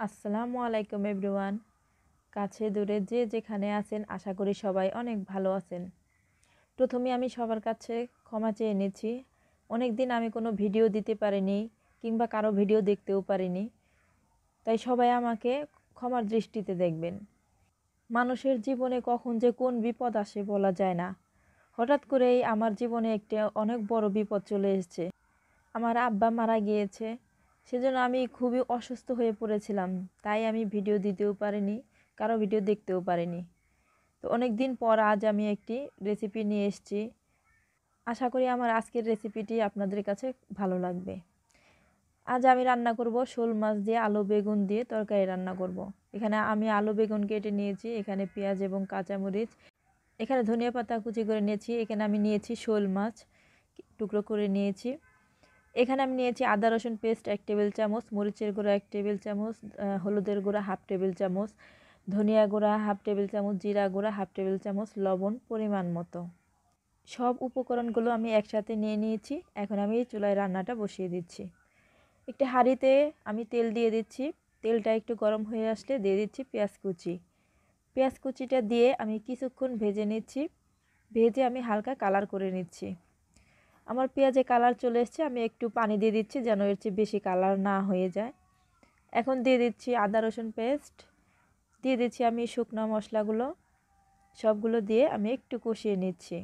আসসালামু আলাইকুম এভরিওয়ান। কাছে দূরে যে যেখানে আছেন আশা করি সবাই অনেক ভালো আছেন। প্রথমে আমি সবার কাছে ক্ষমা চেয়ে নিচ্ছি। অনেক দিন আমি কোনো ভিডিও দিতে পারিনি কিংবা কারো ভিডিও দেখতেও পারিনি, তাই সবাই আমাকে ক্ষমার দৃষ্টিতে দেখবেন। মানুষের জীবনে কখন যে কোন বিপদ আসে বলা যায় না। হঠাৎ করেই আমার জীবনে একটা অনেক বড় বিপদ চলে এসেছে। আমার আব্বা মারা গিয়েছে, সেজন্য আমি খুবই অসুস্থ হয়ে পড়েছিলাম। তাই আমি ভিডিও দিতেও পারিনি, কারো ভিডিও দেখতেও পারিনি। তো অনেক দিন পর আজ আমি একটি রেসিপি নিয়ে এসেছি। আশা করি আমার আজকের রেসিপিটি আপনাদের কাছে ভালো লাগবে। আজ আমি রান্না করব শোল মাছ দিয়ে আলু বেগুন দিয়ে তরকারি রান্না করব। এখানে আমি আলু বেগুন কেটে নিয়েছি, এখানে পেঁয়াজ এবং কাঁচামরিচ, এখানে ধনিয়া পাতা কুচি করে নিয়েছি, এখানে আমি নিয়েছি শোল মাছ টুকরো করে নিয়েছি। এখানে আমি নিয়েছি আদা রসুন পেস্ট 1 টেবিল চামচ, মরিচের গুঁড়া 1 টেবিল চামচ, হলুদের গুঁড়া 1/2 টেবিল চামচ, ধনিয়া গুঁড়া 1/2 টেবিল চামচ, জিরা গুঁড়া 1/2 টেবিল চামচ, লবণ পরিমাণ মতো। সব উপকরণগুলো আমি একসাথে নিয়ে নিয়েছি। এখন আমি চুলায় রান্নাটা বসিয়ে দিচ্ছি। একটি হাঁড়িতে আমি তেল দিয়ে দিচ্ছি। তেলটা একটু গরম হয়ে আসলে দিয়ে দিচ্ছি পেঁয়াজ কুচি। পেঁয়াজ কুচিটা দিয়ে আমি কিছুক্ষণ ভেজে নিচ্ছি। ভেজে আমি হালকা কালার করে নিচ্ছি। আমার পেঁয়াজে কালার চলে এসেছে, আমি একটু পানি দিয়ে দিচ্ছি যেন এর চেয়ে বেশি কালার না হয়ে যায়। এখন দিয়ে দিচ্ছি আদা রসুন পেস্ট, দিয়ে দিচ্ছি আমি শুকনো মশলাগুলো, সবগুলো দিয়ে আমি একটু কষিয়ে নিচ্ছি।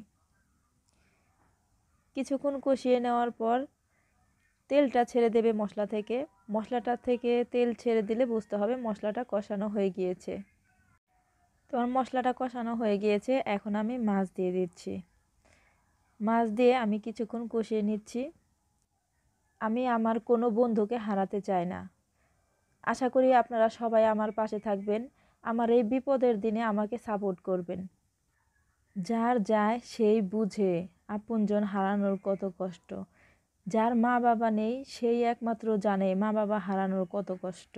কিছুক্ষণ কষিয়ে নেওয়ার পর তেলটা ছেড়ে দেবে মশলা থেকে। মশলাটা থেকে তেল ছেড়ে দিলে বুঝতে হবে মশলাটা কষানো হয়ে গিয়েছে। তো আমার মশলাটা কষানো হয়ে গিয়েছে, এখন আমি মাছ দিয়ে দিচ্ছি। মাছ দিয়ে আমি কিছুক্ষণ কষিয়ে নিচ্ছি। আমি আমার কোনো বন্ধুকে হারাতে চাই না। আশা করি আপনারা সবাই আমার পাশে থাকবেন, আমার এই বিপদের দিনে আমাকে সাপোর্ট করবেন। যার যায় সেই বুঝে আপনজন হারানোর কত কষ্ট। যার মা বাবা নেই সেই একমাত্র জানে মা বাবা হারানোর কত কষ্ট।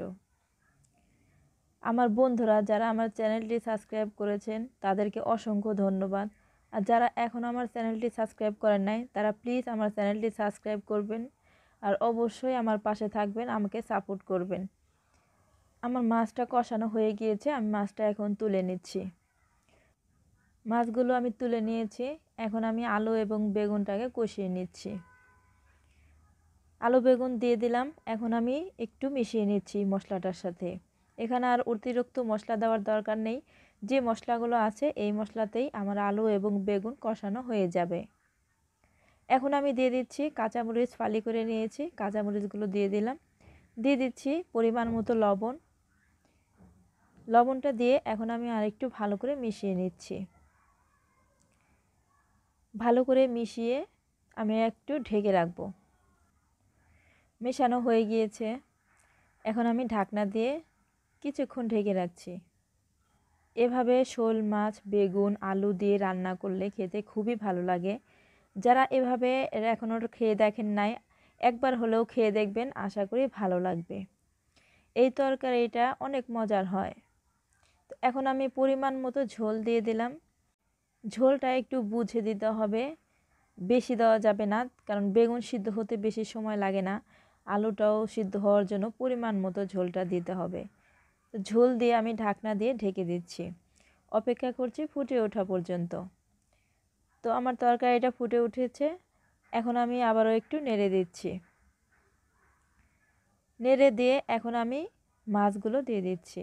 আমার বন্ধুরা যারা আমার চ্যানেলটি সাবস্ক্রাইব করেছেন তাদেরকে অসংখ্য ধন্যবাদ। আর যারা এখন আমার চ্যানেলটি সাবস্ক্রাইব করেন নাই তারা প্লিজ আমার চ্যানেলটি সাবস্ক্রাইব করবেন আর অবশ্যই আমার পাশে থাকবেন, আমাকে সাপোর্ট করবেন। আমার মাছটা কষানো হয়ে গিয়েছে, আমি মাছটা এখন তুলে নিচ্ছি। মাছগুলো আমি তুলে নিয়েছি। এখন আমি আলু এবং বেগুনটাকে কষিয়ে নিচ্ছি। আলু বেগুন দিয়ে দিলাম, এখন আমি একটু মিশিয়ে নিচ্ছি মশলাটার সাথে। এখানে আর অতিরিক্ত মশলা দেওয়ার দরকার নেই, যে মশলাগুলো আছে এই মশলাতেই আমার আলু এবং বেগুন কষানো হয়ে যাবে। এখন আমি দিয়ে দিচ্ছি কাঁচামরিচ ফালি করে নিয়েছি, কাঁচামরিচগুলো দিয়ে দিলাম। দিয়ে দিচ্ছি পরিমাণ মতো লবণ। লবণটা দিয়ে এখন আমি আরেকটু ভালো করে মিশিয়ে নিচ্ছি। ভালো করে মিশিয়ে আমি একটু ঢেকে রাখবো। মেশানো হয়ে গিয়েছে, এখন আমি ঢাকনা দিয়ে কিছুক্ষণ ঢেকে রাখছি। এভাবে শোল মাছ বেগুন আলু দিয়ে রান্না করলে খেতে খুবই ভালো লাগে। যারা এভাবে এখনও খেয়ে দেখেন নাই, একবার হলেও খেয়ে দেখবেন, আশা করি ভালো লাগবে। এই তরকারিটা অনেক মজার হয়। তো এখন আমি পরিমাণ মতো ঝোল দিয়ে দিলাম। ঝোলটা একটু বুঝে দিতে হবে, বেশি দেওয়া যাবে না, কারণ বেগুন সিদ্ধ হতে বেশি সময় লাগে না। আলুটাও সিদ্ধ হওয়ার জন্য পরিমাণ মতো ঝোলটা দিতে হবে। ঝোল দিয়ে আমি ঢাকনা দিয়ে ঢেকে দিচ্ছি, অপেক্ষা করছি ফুটে ওঠা পর্যন্ত। তো আমার তরকারিটা ফুটে উঠেছে, এখন আমি আবারও একটু নেড়ে দিচ্ছি। নেড়ে দিয়ে এখন আমি মাছগুলো দিয়ে দিচ্ছি।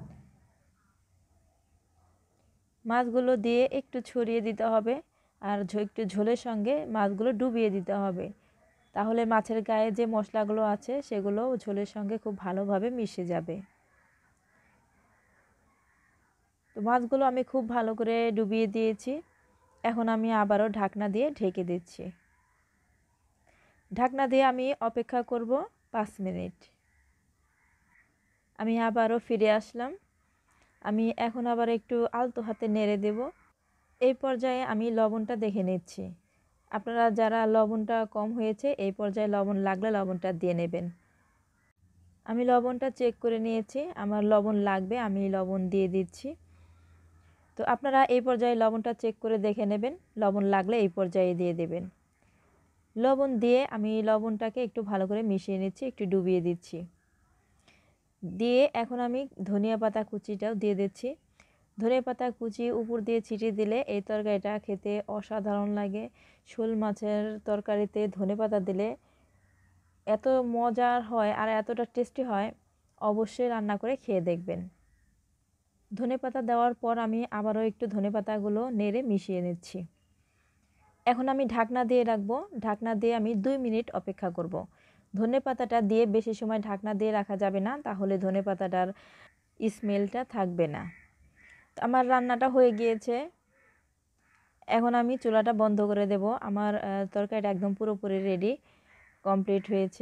মাছগুলো দিয়ে একটু ছড়িয়ে দিতে হবে, আর একটু ঝোলের সঙ্গে মাছগুলো ডুবিয়ে দিতে হবে, তাহলে মাছের গায়ে যে মশলাগুলো আছে সেগুলো ঝোলের সঙ্গে খুব ভালোভাবে মিশে যাবে। তো মাছগুলো আমি খুব ভালো করে ডুবিয়ে দিয়েছি। এখন আমি আবারও ঢাকনা দিয়ে ঢেকে দিচ্ছি। ঢাকনা দিয়ে আমি অপেক্ষা করব 5 মিনিট। আমি আবারও ফিরে আসলাম। আমি এখন আবার একটু আলতো হাতে নেড়ে দেব। এই পর্যায়ে আমি লবণটা দেখে নিচ্ছি। আপনারা যারা লবণটা কম হয়েছে এই পর্যায়ে লবণ লাগলে লবণটা দিয়ে নেবেন। আমি লবণটা চেক করে নিয়েছি, আমার লবণ লাগবে, আমি লবণ দিয়ে দিচ্ছি। তো আপনারা এই পর্যায়ে লবণটা চেক করে দেখে নেবেন, লবণ লাগলে এই পর্যায়ে দিয়ে দেবেন। লবণ দিয়ে আমি লবণটাকে একটু ভালো করে মিশিয়ে নিচ্ছি, একটু ডুবিয়ে দিচ্ছি। দিয়ে এখন আমি ধনিয়া পাতা কুচিটাও দিয়ে দিচ্ছি। ধনিয়া পাতা কুচি উপর দিয়ে ছিটিয়ে দিলে এই তরকারিটা খেতে অসাধারণ লাগে। শোল মাছের তরকারিতে ধনেপাতা দিলে এত মজার হয় আর এতটা টেস্টি হয়, অবশ্যই রান্না করে খেয়ে দেখবেন। ধনেপাতা দেওয়ার পর আমি আবারও একটু ধনেপাতাগুলো নেড়ে মিশিয়ে নিচ্ছি। এখন আমি ঢাকনা দিয়ে রাখবো। ঢাকনা দিয়ে আমি 2 মিনিট অপেক্ষা করব। ধনেপাতাটা দিয়ে বেশি সময় ঢাকনা দিয়ে রাখা যাবে না, তাহলে ধনেপাতাটার স্মেলটা থাকবে না। আমার রান্নাটা হয়ে গিয়েছে। এখন আমি চুলাটা বন্ধ করে দেব। আমার তরকারিটা একদম পুরোপুরি রেডি, কমপ্লিট হয়েছে।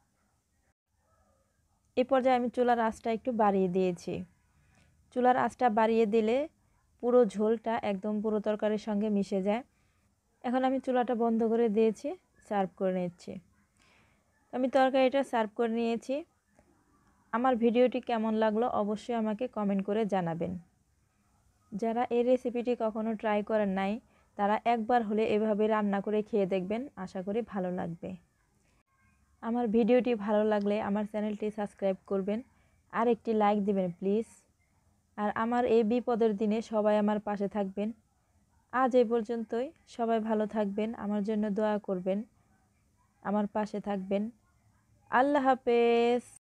এই পর্যায়ে আমি চুলার আঁচটা একটু বাড়িয়ে দিয়েছি। চুলার আঁচটা বাড়িয়ে দিলে পুরো ঝোলটা একদম পুরো তরকারির সঙ্গে মিশে যায়। এখন আমি চুলাটা বন্ধ করে দিয়েছি, সার্ভ করে নিচ্ছি। আমি তরকারিটা সার্ভ করে নিয়েছি। আমার ভিডিওটি কেমন লাগলো অবশ্যই আমাকে কমেন্ট করে জানাবেন। যারা এই রেসিপিটি কখনো ট্রাই করেন নাই, তারা একবার হলে এভাবে রান্না করে খেয়ে দেখবেন, আশা করি ভালো লাগবে। আমার ভিডিওটি ভালো লাগলে আমার চ্যানেলটি সাবস্ক্রাইব করবেন আর একটি লাইক দিবেন প্লিজ। আর আমার এই বিপদের দিনে সবাই আমার পাশে থাকবেন। আজ এই পর্যন্তই। সবাই ভালো থাকবেন, আমার জন্য দোয়া করবেন, আমার পাশে থাকবেন। আল্লাহ হাফেজ।